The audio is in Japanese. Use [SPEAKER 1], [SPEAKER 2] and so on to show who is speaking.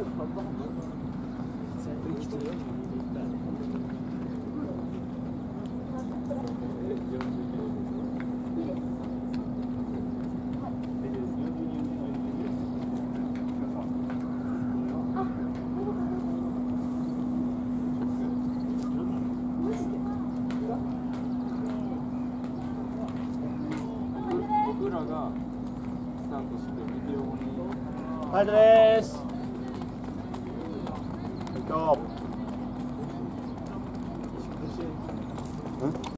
[SPEAKER 1] 僕らがスタートしてビデオに
[SPEAKER 2] ハイドです。行こう。